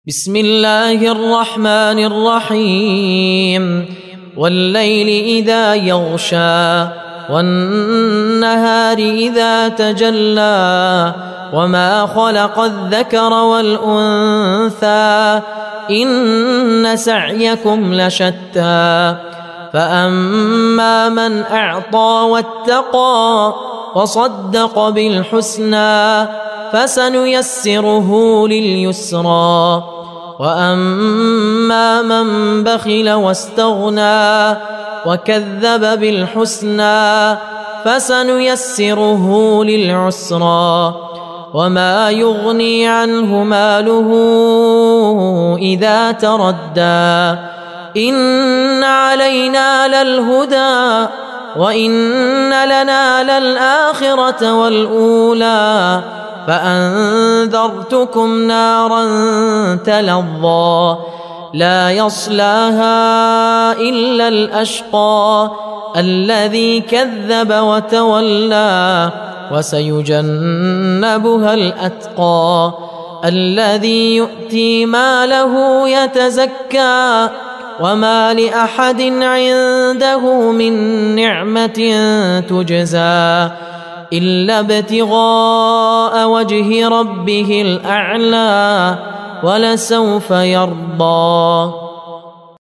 بسم الله الرحمن الرحيم والليل إذا يغشى والنهار إذا تجلى وما خلق الذكر والأنثى إن سعيكم لشتى فأما من أعطى واتقى وصدق بالحسنى فسنيسره لليسرى وأما من بخل واستغنى وكذب بالحسنى فسنيسره للعسرى وما يغني عنه ماله إذا تردى إن علينا للهدى وإن لنا للآخرة والأولى فأنذرتكم نارا تلظى لا يصلاها إلا الأشقى الذي كذب وتولى وسيجنبها الأتقى الذي يؤتي ماله يتزكى وما لأحد عنده من نعمة تجزى إلا ابتغاء وجه ربه الأعلى ولسوف يرضى.